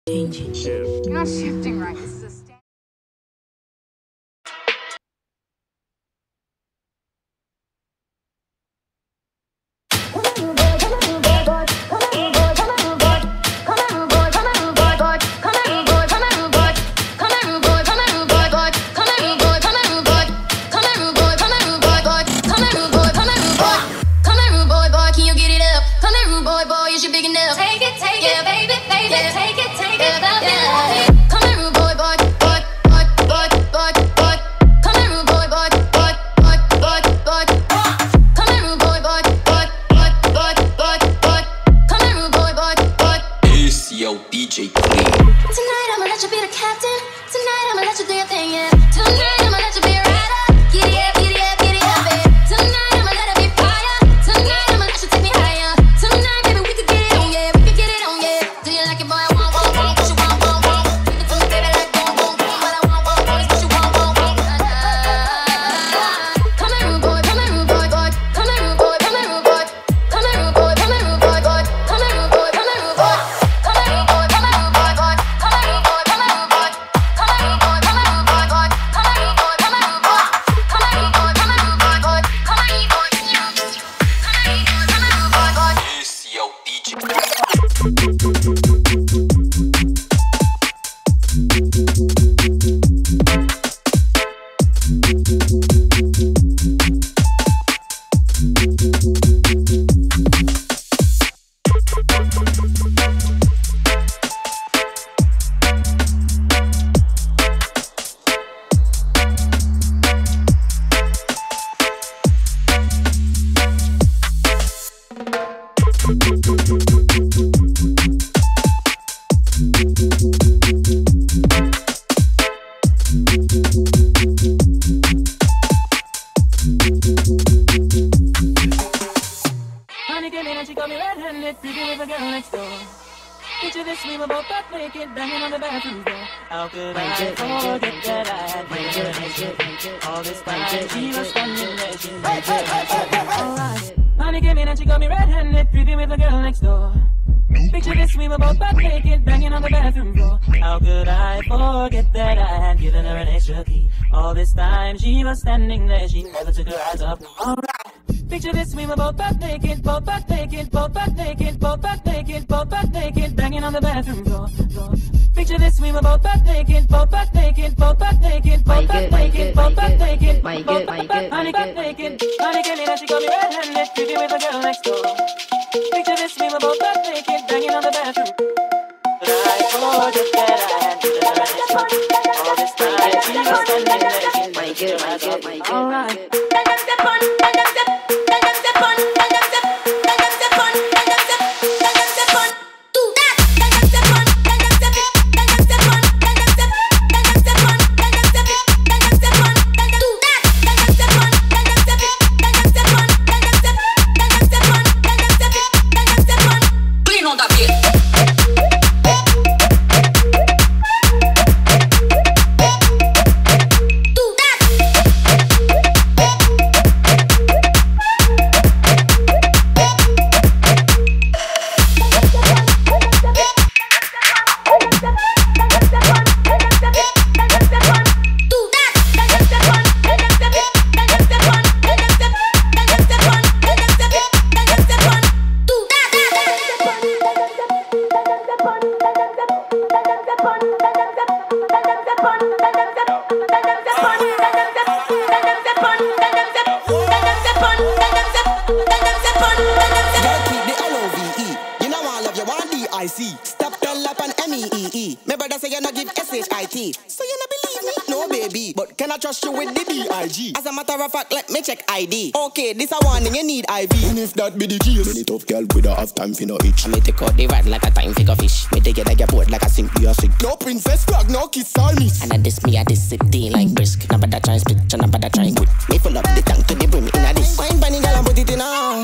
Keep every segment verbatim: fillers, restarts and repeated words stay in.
Changing. Shift. You're not shifting right. This is a stand. D J Clean. Tonight I'ma let you be the captain. Tonight I'ma let you do your thing, yeah. Tonight I'ma let you be a rider. Giddy up, giddy up, giddy up, babe. Tonight I'ma let it be fire. Tonight I'ma let you take me higher. Tonight, baby, we could get it on, yeah. We could get it on, yeah. Do you like it, boy? I want, want, want. What you want, want, want. Give it to me, baby, like boom, boom, boom. What I want, want, want is what you want, want, want. Come here, rude boy. Come here, rude boy, boy. Come here, rude boy. Come here, rude boy. Come here, rude boy. Come here, rude boy, boy. Come here, rude boy. Come here, rude boy. Picture this, we were both butt naked, banging on the bathroom door. How could I forget that I had been all this time? She was standing there, she made it alright. Honey came in and she got me red-handed, creepy with the girl next door. Picture this, we were both butt naked, banging on the bathroom floor. How could I forget that I had given her an extra key? All this time she was standing there, she never took her eyes off me. Alright. Picture this, we were both butt naked, both butt naked, both butt naked, both butt naked, both butt naked, banging on the bathroom door. door. Picture this, we were both butt naked, both butt naked, both butt naked, both butt naked, both butt naked, both butt butt honey got naked. Honey came in and she got me red-handed, creepy with the girl next door. Picture this, we were both butt naked, banging on the bathroom. But I forget that I had given her an extra key. All this time she was standing there, she might get my get my get. Alright. Stop tell up on M E E E. My brother say you not give S H I T. So you not believe me? No baby, but can I trust you with the B I G? As a matter of fact, let me check I D. Okay, this a warning, you need I V. And if that be the case, any tough girl we don't have time for no itch. I me take out the rod like a time figure fish. Me take it like a boat like a sink we a sink. No princess flag, no kiss or miss. And I diss me at this city like brisk. Now better try split, now better try quit. Me full up the tank to the brim in a this. Fine bunny girl and put it in a.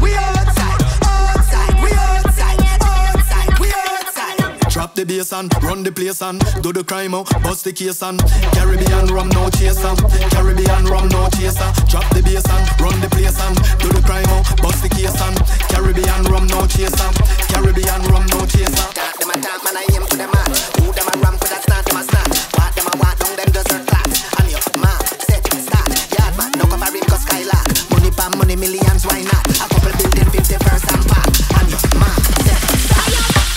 The bass and run the place and do the crime out, bust the case and Caribbean rum no chaser, Caribbean rum no chaser. Drop the bass and run the place and do the crime out, bust the case and Caribbean rum no chaser, Caribbean rum no chaser. Talk them a talk, man, I aim to the man. Who them a ram for that start, them a start. What them a walk down them desert flat. And your man, set, start. Yard man, no cover him cause skylark. Money pa money, millions, why not? A couple building fifty first and park. And your man, set, start.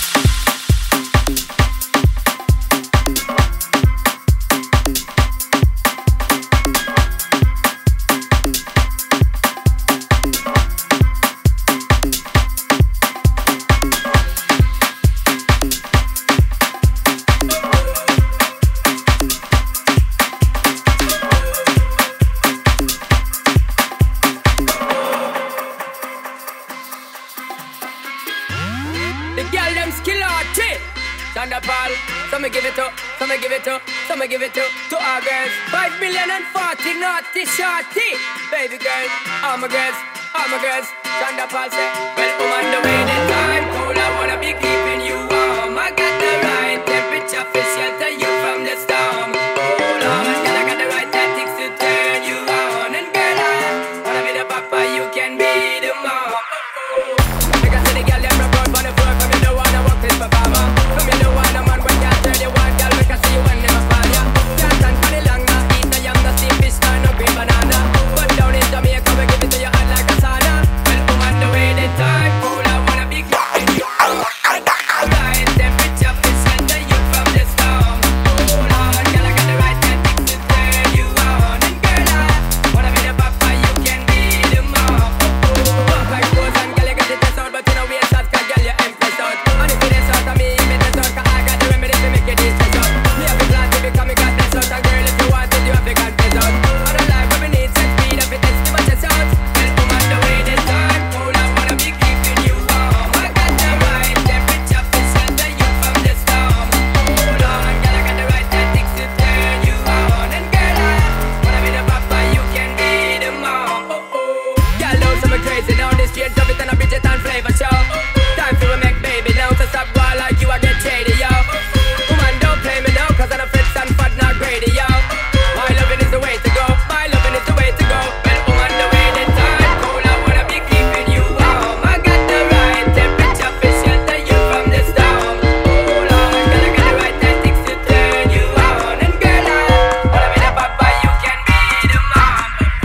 So me give it up, so me give it up, so me give it up to our girls. Five million and forty naughty shorty. Baby girl, all my girls, all my girls. Shonda Paul say, well, I'm on the way the time cold. I wanna be keeping you warm. I got the right temperature for shelter you from the storm. Hold on, girl, I got the right tactics to turn you on. And girl, I wanna be the papa, you can be the mom. Because the girl them rock out on the floor, from you don't wanna walk this performer. From you don't wanna man when you turn you want, girl, make I see you when them a fall ya. Can't stand for the long, no eat no yam, no steam fish, no green banana. But down in Jamaica, we give it to you hot like a sauna. Well, I'm on the way the time cool, I wanna be keeping you warm. Right temperature for shelter you from the storm. Hold on, girl, I got the right tactics to turn you on. And girl, I wanna be the papa, you can be the mom. Walk like rose and girl, you got the test out, but you know we ain't shot, 'cause girl, you impress out. And if it is out of me, me test out, 'cause I got the remedy to make you de-stress out. Me have a plan to become a goddess out, and girl, if you want it, you have to confess out. I don't like when we need sex speed, if it is too much, it's out. Well, I'm on the way this time, cool, I wanna be keeping you warm. I got the right temperature for shelter you from the storm. Hold on, girl, I got the right tactics to turn you on. And girl, I wanna be the papa, you can be the mom. Oh, oh. Girl, know some crazy now, this streets of it and a Bridget and flavor show. Time for a make baby now, to stop while like you, I get shady, yo. Woman, don't play me now, 'cause I'm a fit and fat, not greedy, yo. My loving is the way to go, my loving is the way to go. Well, I'm on the way the time cold, I wanna be keeping you warm. I got the right temperature for shelter you from the storm. Hold on, girl, I got the right tactics to turn you on. And girl, I wanna be the papa, you can be the mom.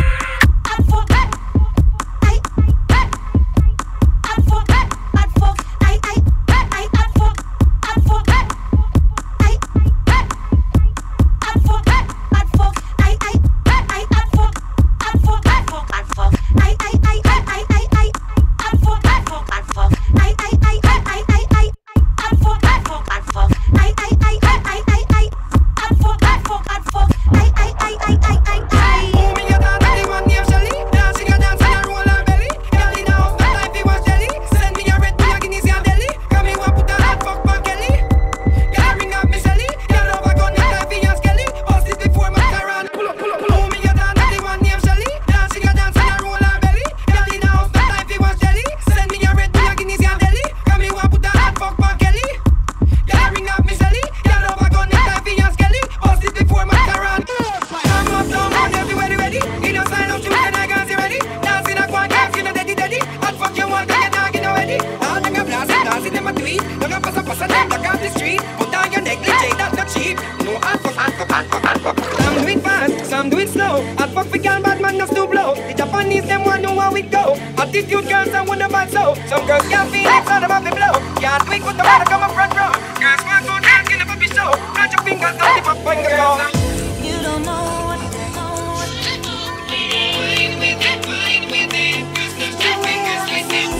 Some do it fast, some do it slow. Hot fuck for girl, bad man, no still blow. The Japanese, them want know how we go. Attitude girls, I wonder about so. Some girls can't feel it, all about the blow. Can't tweak with the water, come up front row. Girls want to dance in the puppy show. Plant your fingers, don't tip up, finger go. You don't know what you know. Wine with it, wine with it. Just your fingers with it.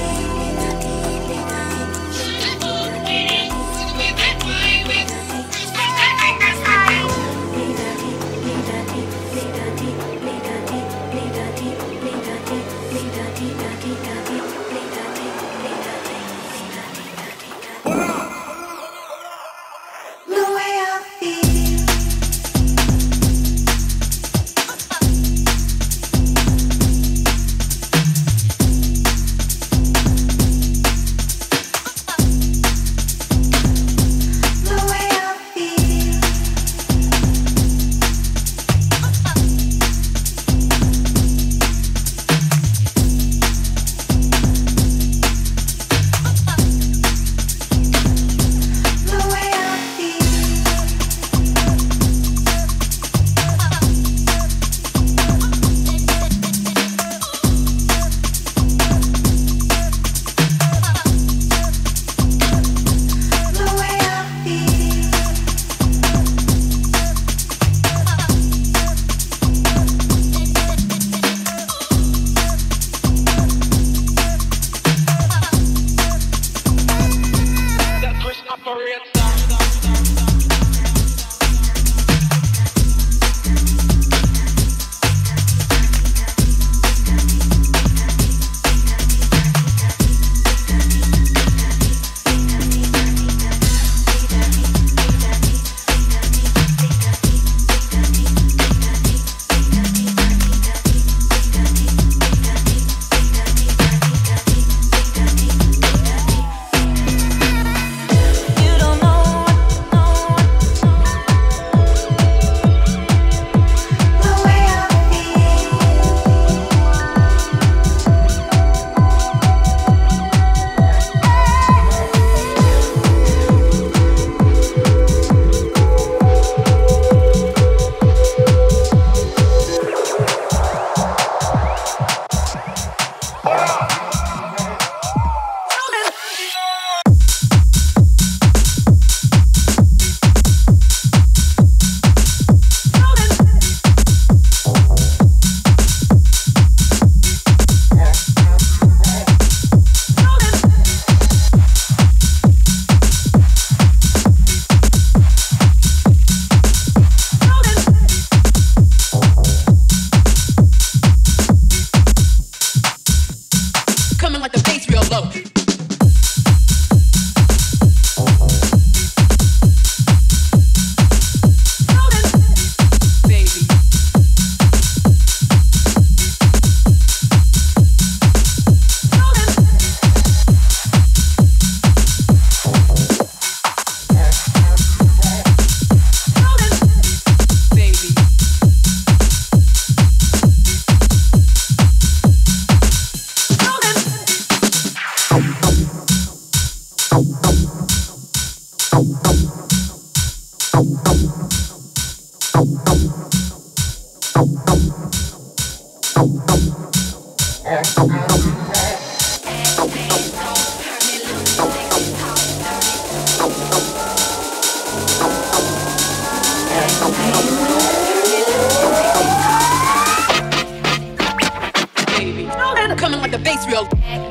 With it, wine with it. Just your fingers with it. The way I feel Coming with the bass real.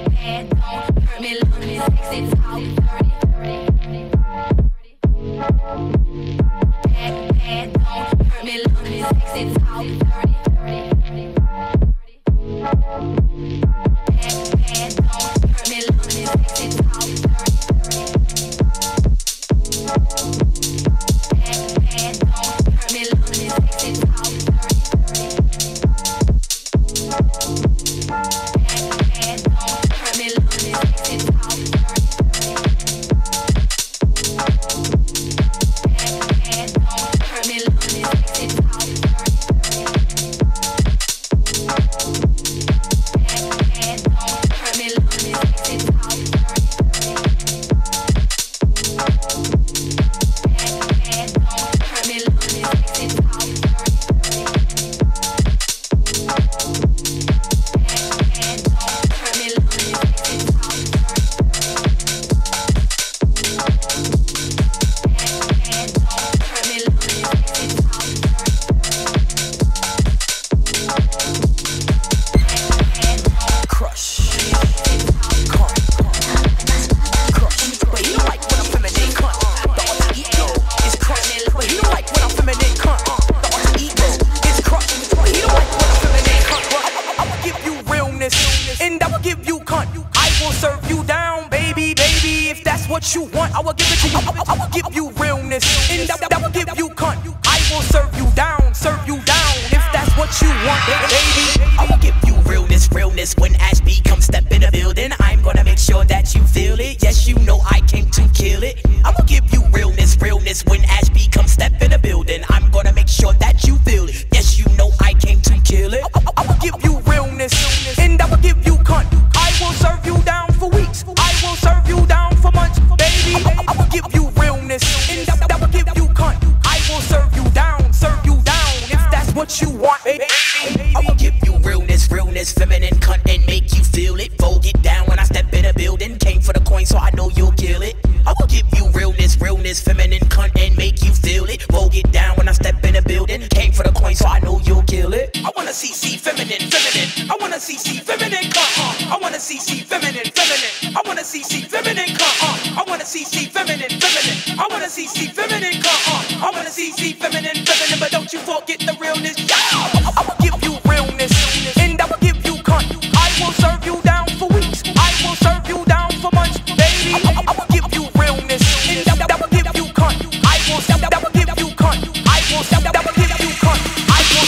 what you want, I will give it to you. I will, I will give you realness, and I, I will give you cunt. I will serve you down, serve you down, if that's what you want, baby. I will give you realness, realness. When Ashby comes step in the building, I'm gonna make sure that you feel it. Yes, you know I came to kill it. I will give you realness, realness. When Ashby comes step in the building, I'm gonna make sure that you feel it. Yes, you know I came to kill it. I, I, I will give you realness, and I will give you cunt. I will serve you down for weeks. I will serve you down for months, baby. I, I will give you realness, and I, I will give you cunt. I will serve you down, serve you down, if that's what you want, baby. I will give you realness, realness, feminine cunt, and make you feel it. Fold it down when I step in a building. Came for the coin, so I know you'll kill it. I will give you realness, realness, feminine cunt, and make you feel it. Fold it down when I step in a building. Came for the coin, so I know you'll kill it. I wanna see, see, feminine, feminine. I wanna see, see, feminine cunt. Uh. I wanna see, see, feminine, feminine. I wanna see, see, feminine cunt. Uh. I wanna see, see, feminine, feminine. I wanna see, see, feminine cunt. Uh. I wanna see, see, feminine, feminine. But don't you forget the realness. Yeah. I, I will give you realness, and I will give you cunt. I will serve you down for weeks. I will serve you down for months, baby. I, I, I will give you realness, and I, I will give you cunt. I will, I, I will give you cunt. I will, I, I will give you cunt. I will.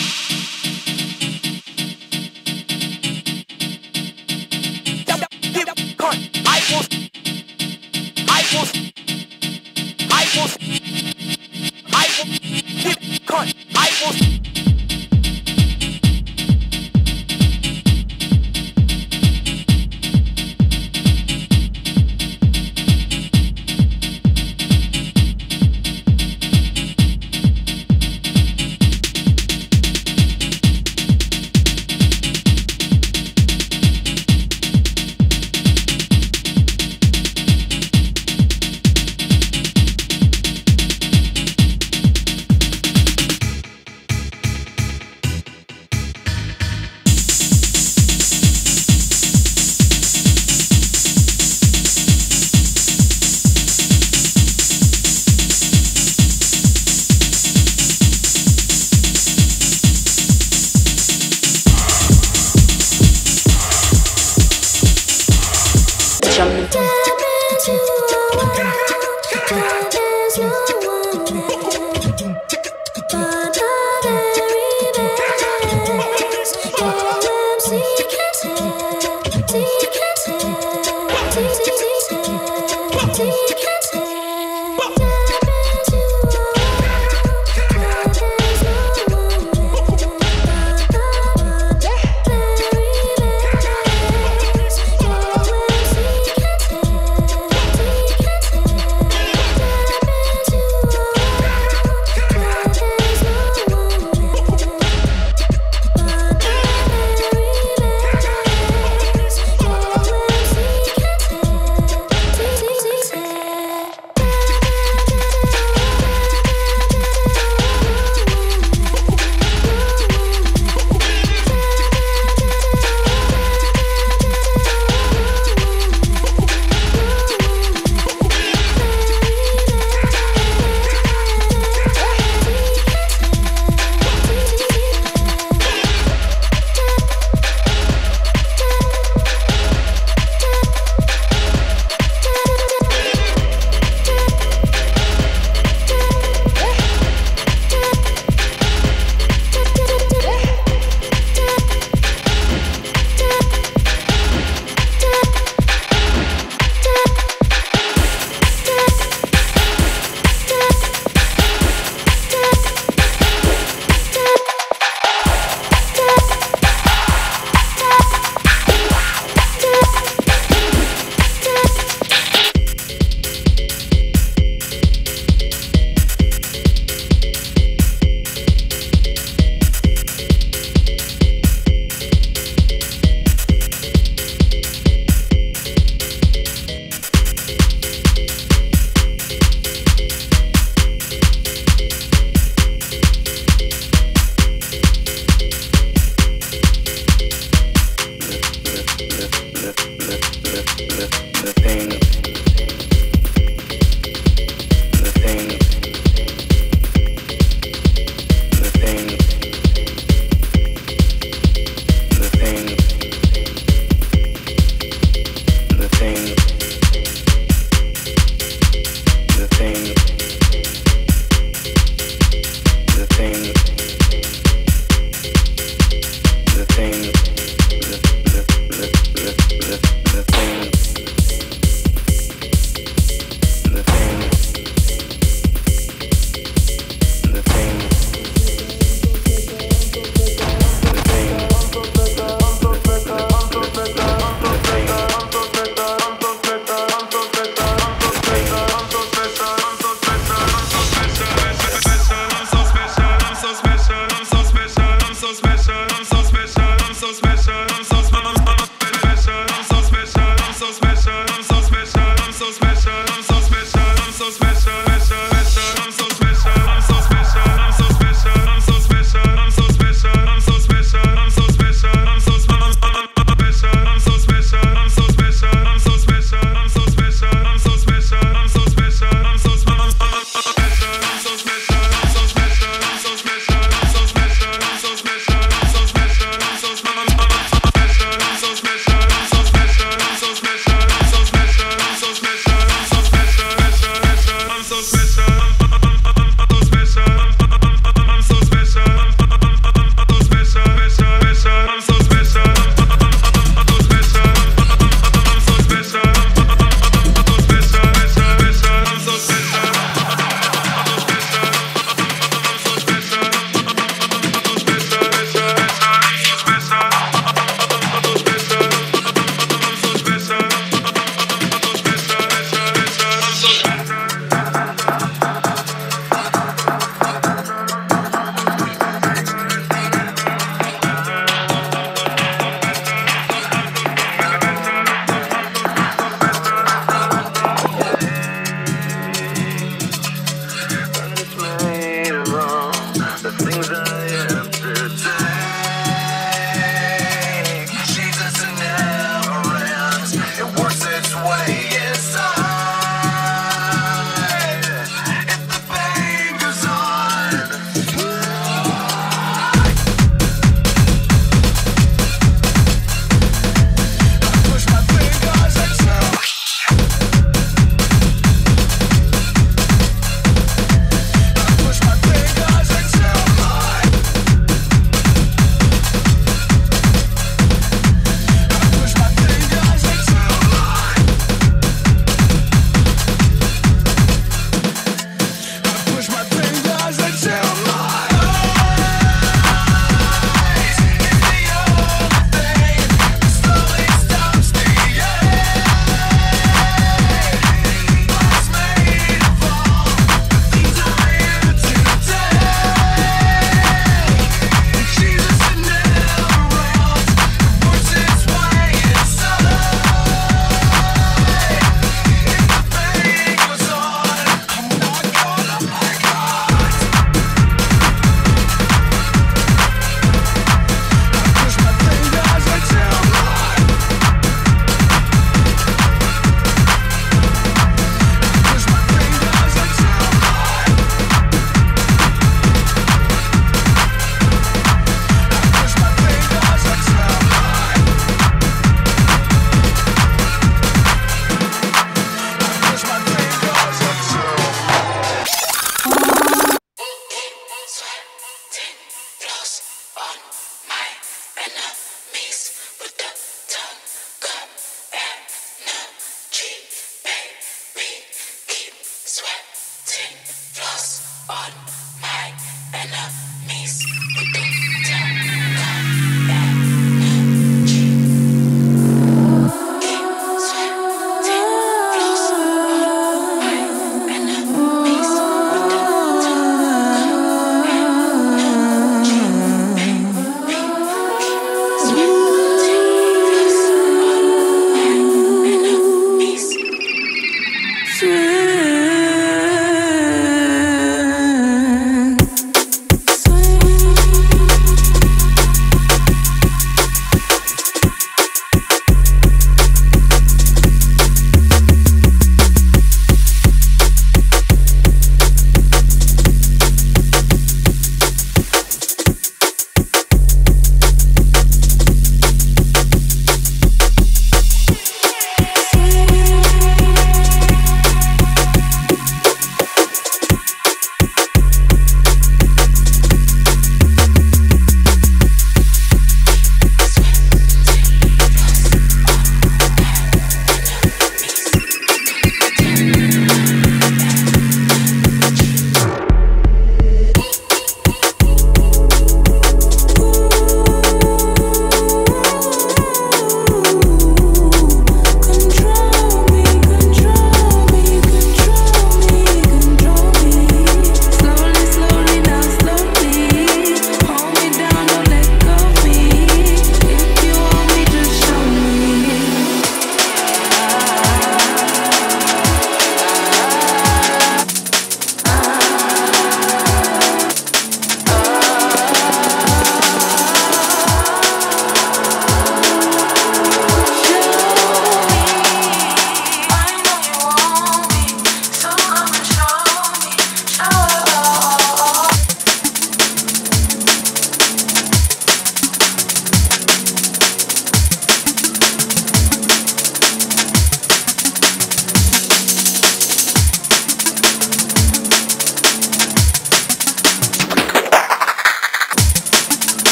Give cunt. I will. I will. I will. I will give cunt. I will. Take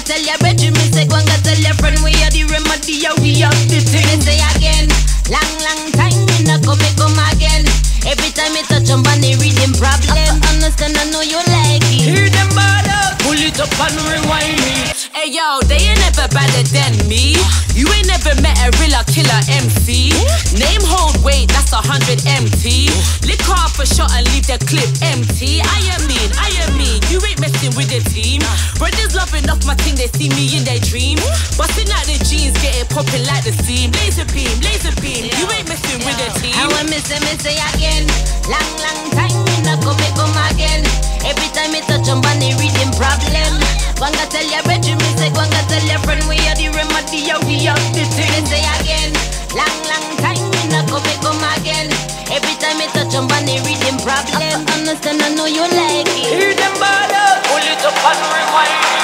tell your bedroom, me say, go and go tell your friend we are the remedy, how we have the thing. Me say again, long, long time, me not come, me come again. Every time me touch on body reading problem. Understand, I know you like it. Hear them bad up, pull it up and rewind me. Hey yo, they ain't never better than me. You ain't never met a real killer M C. Name hold weight, that's a hundred M T. Lick off a shot and leave the clip empty. I am mean, I am mean. You ain't messing with the team. Brothers loving off my thing, they see me in their dream. Busting out the jeans, get it popping like the steam. Laser beam, laser beam. You ain't messing with the team. I want me say, me say again. Long, long time, me not come, me come again. Every time me touch on body reading problem. Wanga tell your bedroom, me say, wanga tell your friend we are the remedy, how we have the thing. Me say again, long, long time, me not come, me come again. Every time me touch on body reading problem. Understand, I know you like it. Hear them bad up, pull it up and rewind it.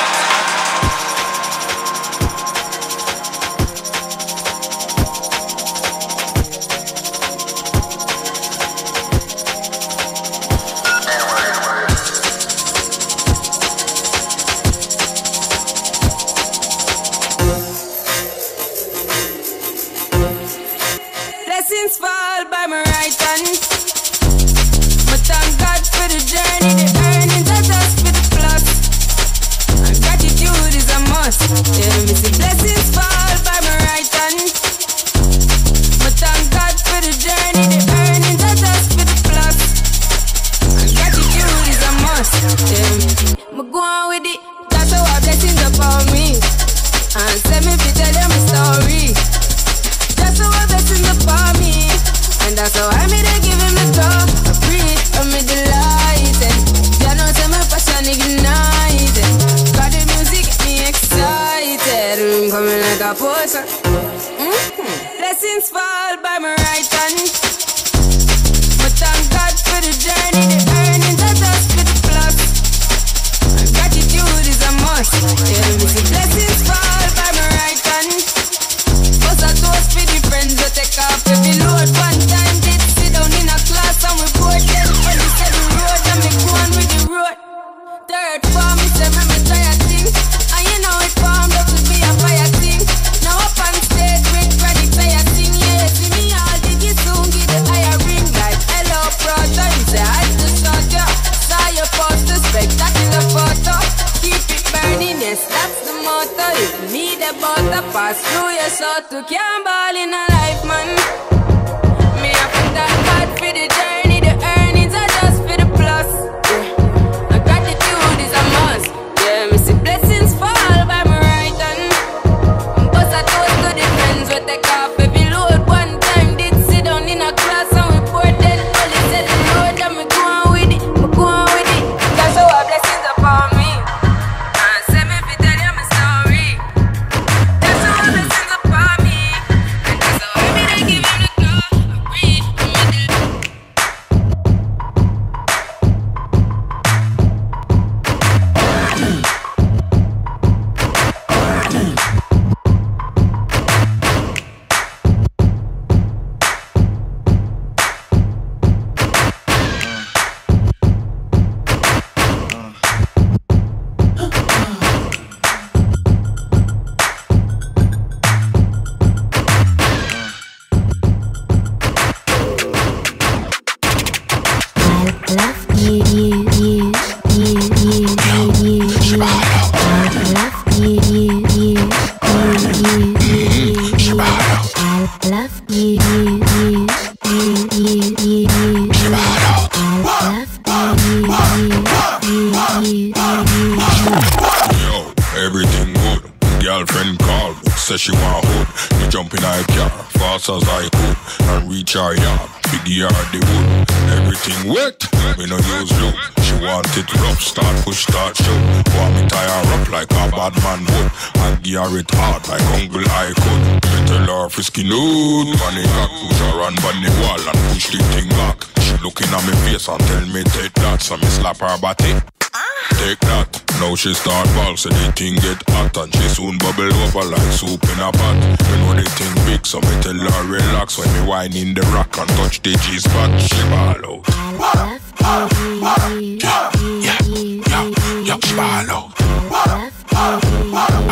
Blessings fall by my right hand. But thank God for the journey, the earnings are just for the plus. And gratitude is a must. Yeah, me see blessings fall by my right hand. But thank God for the journey, the earnings are just for the plus. And gratitude is a must. Yeah, me go on with it. That's how our blessings upon me. And send me to tell them a story. That's how our blessings upon me. And that's how I made it, give him the door. I breathe, I'm delighted. You know, say my passion ignited. Got the music, get me excited. I'm coming like a potion. Mm-hmm. Blessings fall by my right hand. But thank God for the journey, the earnings are just for the plus. And gratitude is a must. Yeah, me see blessings fall by my right hand. Bust a toast for the friends that take off every load. One time did sit down in a class and we bored them. When we said the road and me go on with the road. Third form, me say me me try a thing. And you know it formed up to be a fire thing. Now up on stage with credit fire sing. Yeah, see me all diggy soon get the higher ring. Like hello brother, you say I just shot ya. Saw your poster, spectacular photo. Keep it burning, yes that's the motto. If me the butter pass through your soul to can't ball in a life man. Me up and thank God for the journey, the earnings are just for the plus. Yeah. And gratitude is a must. Yeah, me see blessings fall by my right hand. Bust a toast to the friends we take off every load. One time did sit down in a class and we poured dead. Only said the Lord and me go on with it, me go on with it. That's how our blessings upon me. And send me to tell you my story. That's how our blessings upon me. And that's how I made it, give him the glory. I breathe, I'm in the Everything good. Girlfriend called me, says she want hood. Me jump in her car, fast as I could, and reach her yard. Big yard the wood. Everything wet, me no use loop. She want it rough, start push, start shoot. Want me tie her up like a bad man would, and give her it hard like Uncle I could. Me tell her frisky nude, money cock, push her on the wall and push the thing back. She looking at me face and tell me take that, so me slap her body. Take that, now she start ball, so the thing get hot, and she soon bubble over like soup in a pot. You know the thing big, so me tell her relax when me whine in the rock and touch the G-spot. She ball out. Yeah, yeah, yeah, yeah, she ball out.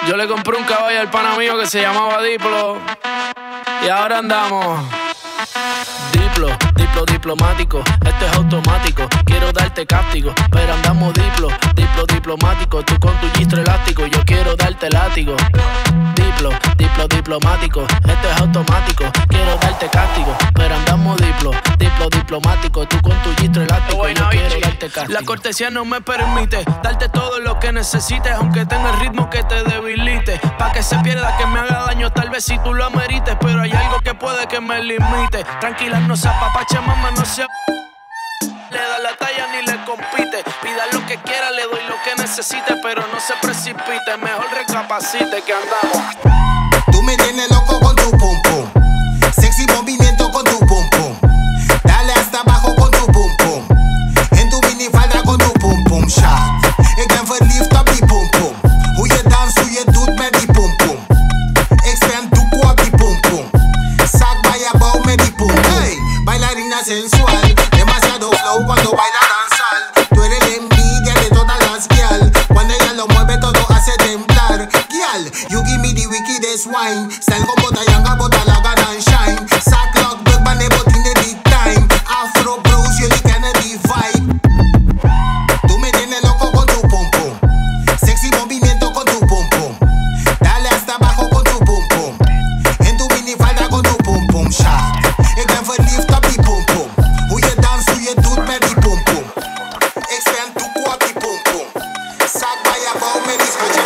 Yo le compré un caballo al pana mío que se llamaba Diplo. Y ahora andamos. Diplo, diplo diplomático, esto es automático. Quiero darte castigo, pero andamos diplo, diplo diplomático. Tú con tu gistro elástico, yo quiero darte látigo. Diplo, diplo diplomático, esto es automático. Quiero darte castigo, pero andamos diplo, diplo diplomático. Tú con tu gistro elástico, yo quiero darte castigo. La cortesía no me permite darte todo lo que necesites, aunque tenga el ritmo que te debilite. Pa' que se pierda, que me haga daño, tal vez si tú lo amerites, pero hay algo que puede que me limite. Tranquila, no se apapache, mamá, no se le da la talla ni le compite. Pida lo que quiera, le doy lo que necesite, pero no se precipite, mejor recapacite que andamos. Tú me tienes loco con tu pum pum, sexy movimiento con tu pum pum. Dale hasta abajo con tu pum pum, en tu minifalda con tu pum pum shot. Ik ben verliefd op die pum pum, hoe je dans, hoe je doet met die pum pum. Ik spend doekoe op die pum pum, zak bij je bouw met die pum pum. Hey, bailarina sensual, demasiado flow cuando baila danzal. Tú eres la envidia de todas las girl, cuando ella lo mueve todo hace temblar. Girl, you give me the wickedest wine, style con bota yanga, bota la gana and shine. Sack lock, big bane, but in the time. Afro bros, jullie kennen die vibe. Tú me tienes loco con tu pum pum, sexy movimiento con tu pum pum. Dale hasta abajo con tu pum pum, en tu minifalda con tu pum pum shot. Ik ben verliefd op die pum pum, hoe je dans, hoe je doet met die pum pum. Ik spend doekoe op die pum pum, zak bij je bouw met die schatje.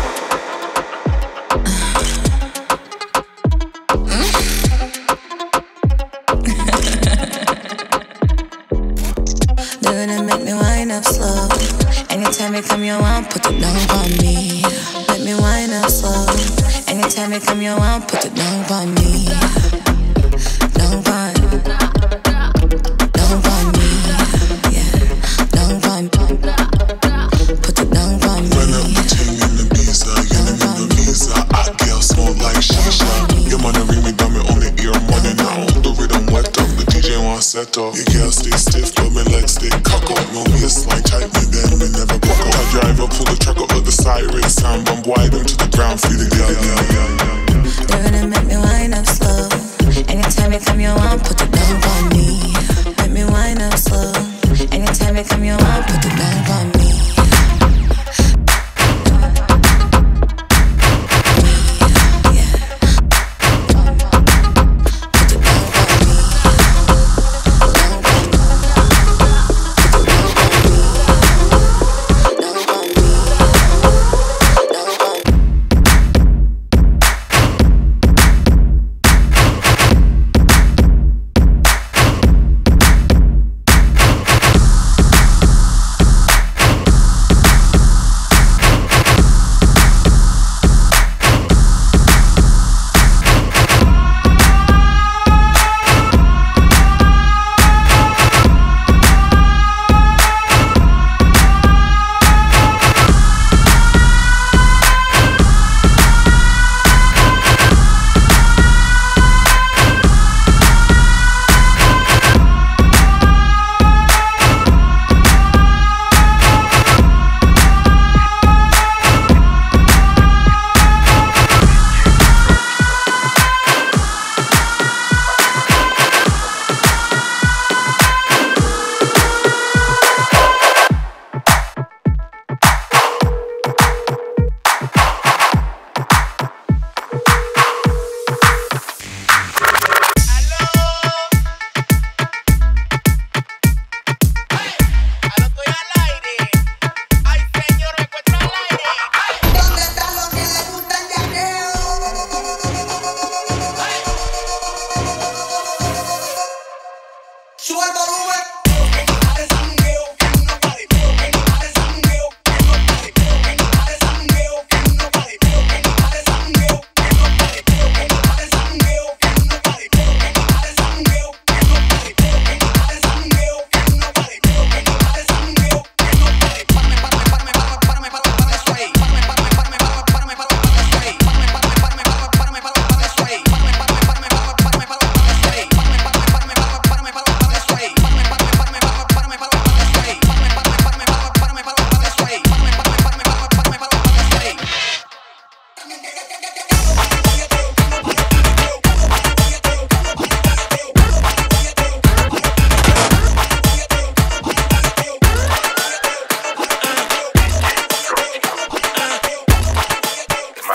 Doing it make me wind up slow. Anytime you come, you want put it down on me. Make me wind up slow. Anytime you come, you want put it down on me. Down on, down on me. Yeah, down on, put it down on me. Run up the ting in the visa, yelling in the visa. I girl smoke like shisha. Your money ring me down me on the ear money now. The rhythm wet up, the D J want set up. Your girl stay stiff, but me legs stay cock up. No waistline tight, me bend, me never buck up. I drive up, pull the truck up with the siren sound. Bump wide them to the ground, feel the girl, yeah, yeah, yeah. Doing it make me wind up slow. Anytime you come, you want put it down on me. Make me wind up slow. Anytime you come, you want put it down on me.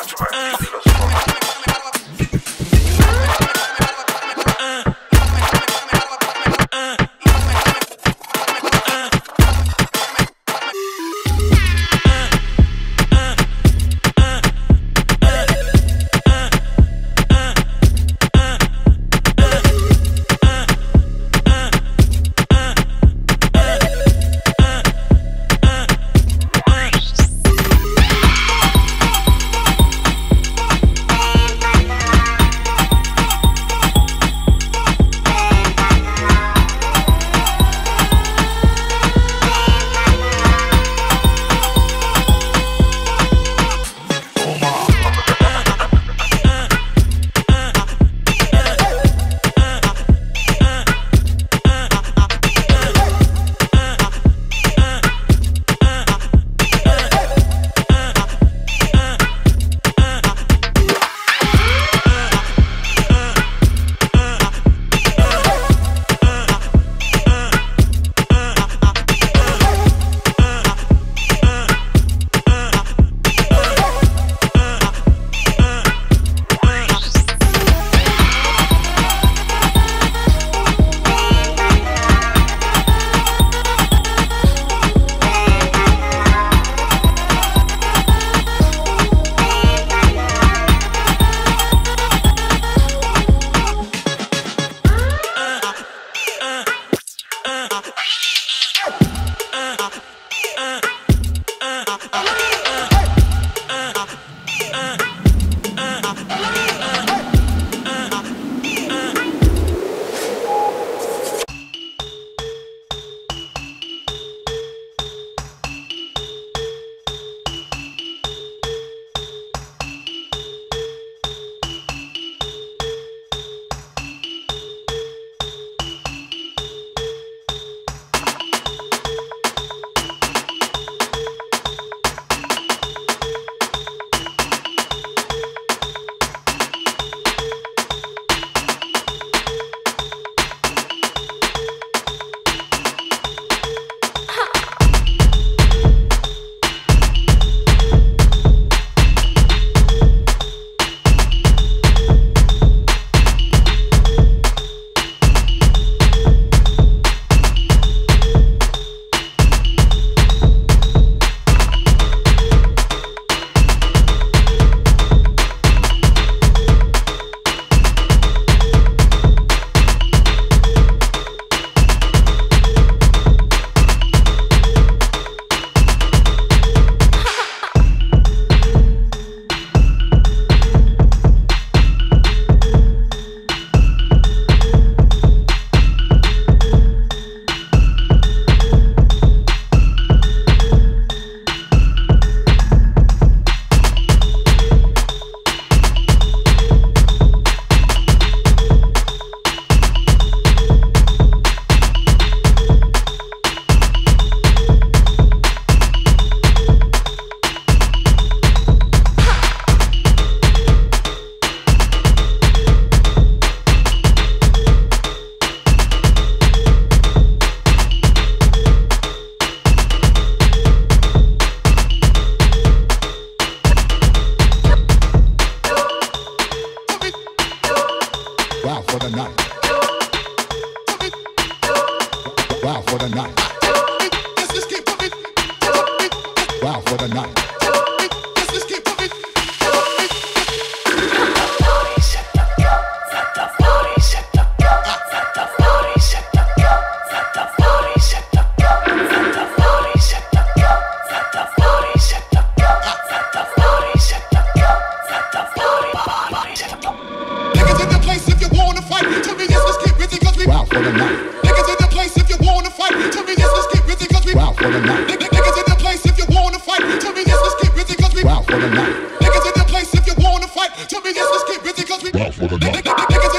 for the night. Niggas in the place if you wanna fight. Tell me yes, let's get busy cause we wow for the night.